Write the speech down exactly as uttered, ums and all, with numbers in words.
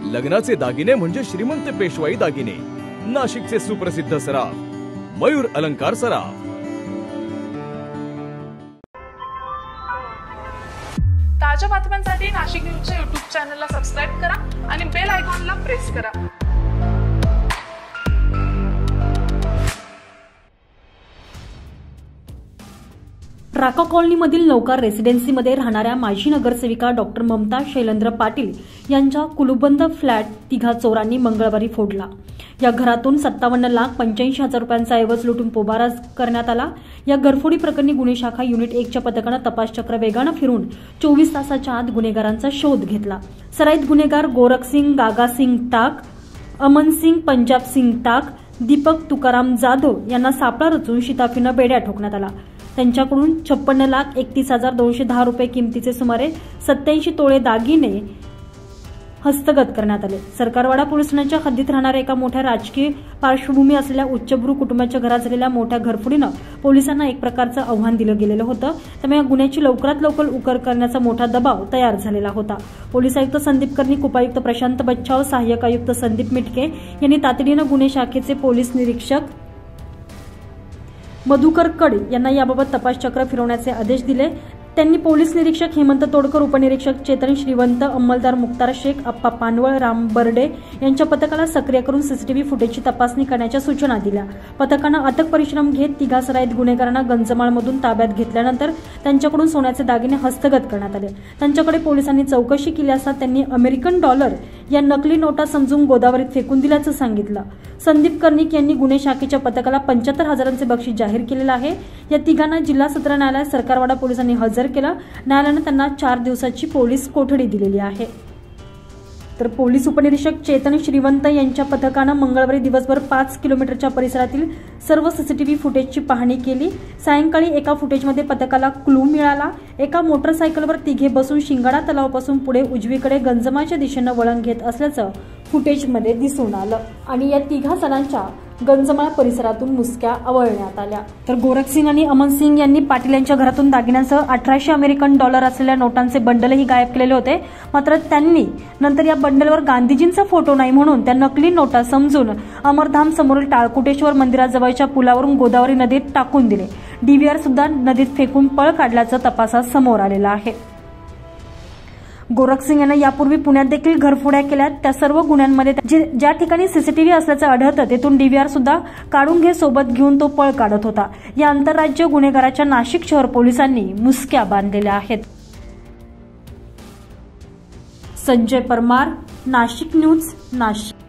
लग्नाचे दागिने म्हणजे श्रीमंत पेशवाई दागिने, नाशिकचे सुप्रसिद्ध सराफ मयूर अलंकार सराफ। ताज्या बातम्यांसाठी नाशिक न्यूजच्या यूट्यूब चॅनलला सबस्क्राइब करा आणि बेल आयकॉनला प्रेस करा। राका कॉलनीमधील नौकार रेसिडेन्सीमध्ये राहणाऱ्या माजी नगरसेविका डॉक्टर ममता शैलेंद्र पाटील यांच्या कुलूबंद फ्लॅट तिघा चोरांनी मंगळवारी फोडला। या घरातून सत्तावन्न लाख पंच्याऐंशी हजार रुपयांचा ऐवज लुटून पोबारा करण्यात आला। या घरफोडी प्रकरणी गुन्हे शाखा युनिट एकच्या पथकानं तपासचक्र वेगानं फिरून चोवीस तासाच्या आत गुन्हेगारांचा शोध घेतला। सराईत गुन्हेगार गोरखसिंग गागासिंग ताक, अमनसिंग पंजाबसिंग ताक, दीपक तुकाराम जाधव यांना सापळा रचून शिताफीनं बेड्या ठोकण्यात आला। त्यांच्याकडून छप्पन्न लाख एकतीस हजार दोनशे दहा रुपये किमतीचे सुमारे सत्याऐंशी तोळे दागिने हस्तगत करण्यात आले। सरकारवाडा पोलीस ठाण्याच्या हद्दीत राहणाऱ्या एका मोठ्या राजकीय पार्श्वभूमी असलेल्या उच्चभ्रू कुटुंबाच्या घरात झालेल्या मोठ्या घरफोडीनं पोलिसांना एक प्रकारचं आव्हान दिलं गेलेलं होतं। त्यामुळे या गुन्ह्याची लवकरात लवकर उकर करण्याचा मोठा दबाव तयार झालेला होता। पोलीस आयुक्त संदीप कर्णिक, उपायुक्त प्रशांत बच्छाव, सहाय्यक आयुक्त संदीप मिटके यांनी तातडीनं गुन्हे शाखेचे पोलीस निरीक्षक मधुकर कड यांना याबाबत तपासचक्र फिरवण्याचे आदेश दिले। त्यांनी पोलीस निरीक्षक हेमंत तोडकर, उपनिरीक्षक चेतन श्रीवंत, अंमलदार मुक्तार शेख, अप्पा पानवळ, राम बर्डे यांच्या पथकाला सक्रिय करून सीसीटीव्ही फुटेजची तपासणी करण्याच्या सूचना दिल्या। पथकानं अथक परिश्रम घेत तिघा सराईत गुन्हेगारांना गंजमाळमधून ताब्यात घेतल्यानंतर त्यांच्याकडून सोन्याचे दागिने हस्तगत करण्यात आले। त्यांच्याकडे पोलिसांनी चौकशी केली असता त्यांनी अमेरिकन डॉलर या नकली नोटा समजून गोदावरीत फेकून दिल्याचं सांगितलं। संदीप कर्णिक यांनी गुन्हे शाखेच्या पथकाला पंच्याहत्तर हजारांचे बक्षीस जाहीर केलेलं आहे। या तिघांना जिल्हा सत्र न्यायालयात सरकारवाडा पोलिसांनी हजर केला। न्यायालयाने त्यांना चार दिवसाची पोलीस कोठडी दिलेली आहे। तर पोलीस उपनिरीक्षक चेतन श्रीवंत यांच्या पथकानं मंगळवारी दिवसभर पाच किलोमीटरच्या परिसरातील सर्व सीसीटीव्ही फुटेजची पाहणी केली। सायंकाळी एका फुटेजमध्ये पथकाला क्लू मिळाला। एका मोटरसायकलवर तिघे बसून शिंगाडा तलावापासून पुढे उजवीकडे गंजमाच्या दिशेनं वळण घेत असल्याचं फुटेजमध्ये दिसून आलं आणि या तिघा जणांच्या गंजमाळ परिसरातून मुसक्या आवळण्यात आल्या। तर गोरखसिंग आणि अमनसिंग यांनी पाटील यांच्या घरातून दागिन्यांसह अठराशे अमेरिकन डॉलर असलेल्या नोटांचे बंडलही गायब केलेले होते। मात्र त्यांनी नंतर या बंडलवर गांधीजींचा फोटो नाही म्हणून त्या नकली नोटा समजून अमरधाम समोरील टाळकुटेश्वर मंदिराजवळच्या पुलावरून गोदावरी नदीत टाकून दिले। डीव्हीआर सुद्धा नदीत फेकून पळ काढल्याचं तपासात समोर आलेलं आहे। गोरखसिंग यांना यापूर्वी पुण्यात देखील घरफोड्या केल्या। त्या सर्व गुन्ह्यांमध्ये ज्या ठिकाणी सीसीटीव्ही असल्याचं आढळतं तेथून डीव्हीआर सुद्धा काढून घे सोबत घेऊन तो पळ काढत होता। या आंतरराज्य गुन्हेगाराच्या नाशिक शहर पोलिसांनी मुसक्या बांधलेल्या आहेत। संजय परमार, नाशिक न्यूज, नाशिक।